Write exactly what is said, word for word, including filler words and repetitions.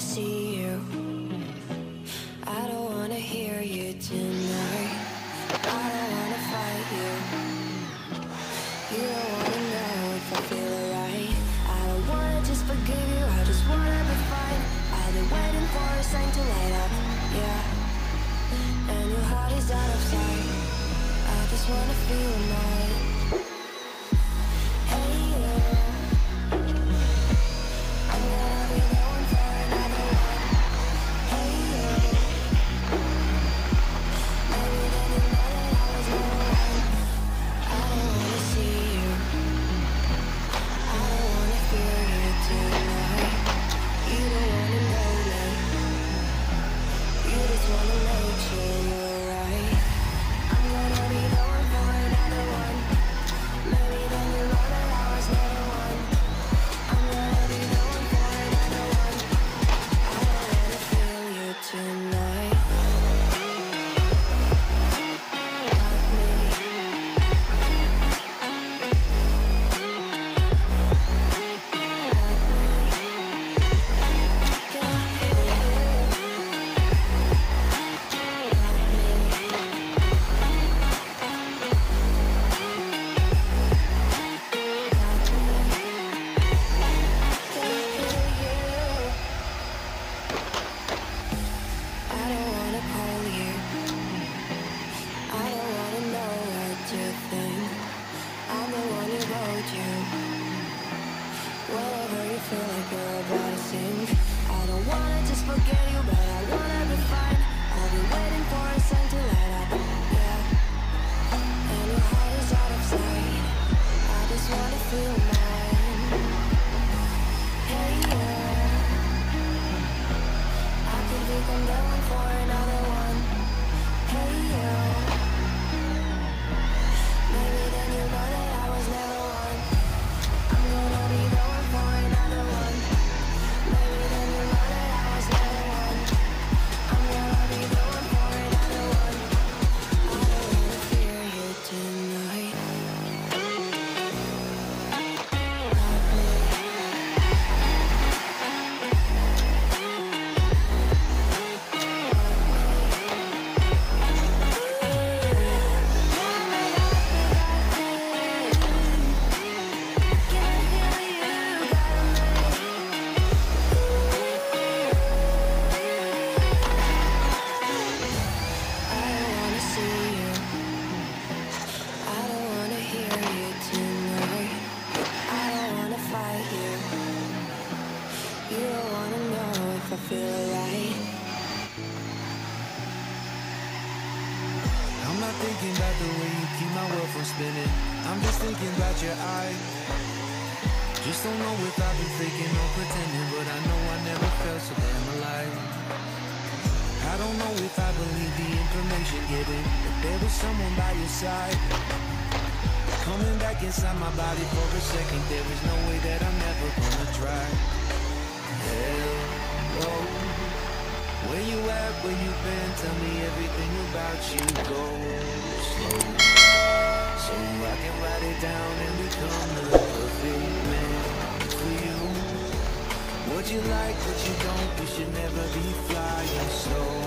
see you. I don't wanna hear you tonight. I don't wanna fight you. You don't wanna know if I feel alright. I don't wanna just forgive you, I just wanna be fine. I've been waiting for a sign to light up, yeah. And your heart is out of sight. I just wanna feel mine. Hey, yeah. I'm gonna be the one for another one. Hey, yeah. Maybe then you know that I was no one. I don't wanna see you. I don't wanna feel you tonight. You don't wanna know me. You just wanna make sure you're right. I'm gonna be the one for another one. Maybe then you know that I was never one. I'm gonna be the one for another one. I don't wanna feel you tonight. Got me. I don't wanna call you. I don't wanna know what you think. I'm the one who wrote you. Whenever you feel like you're about to sink, I don't wanna just forget you, but I wanna be fine. I'll be waiting for a sign to light up, yeah. And your heart is out of sight. I just wanna feel mine. Hey, yeah. I could become the one for another one. Hey, yeah. Maybe then you know that I was never one. I'm gonna be the one for another one. Maybe then you know that I was never one. I'm gonna be the one for another one. I don't wanna fear you tonight. Not me. I'm not thinking about the way you keep my world from spinning. I'm just thinking about your eyes. Just don't know if I've been faking or pretending, but I know I never felt so damn alive. I don't know if I believe the information given, that there was someone by your side. Coming back inside my body for a second, there is no way that I'm never gonna try. Hello, where you at, where you been, tell me everything about you. Go slow, so I can write it down and become the perfect man for you. What you like, what you don't, we should never be flying slow.